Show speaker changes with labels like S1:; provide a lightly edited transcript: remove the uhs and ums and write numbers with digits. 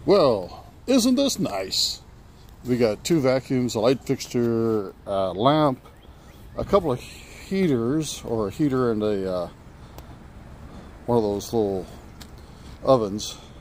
S1: Well, isn't this nice? We got 2 vacuums, a light fixture, a lamp, a couple of heaters, or a heater and a one of those little ovens.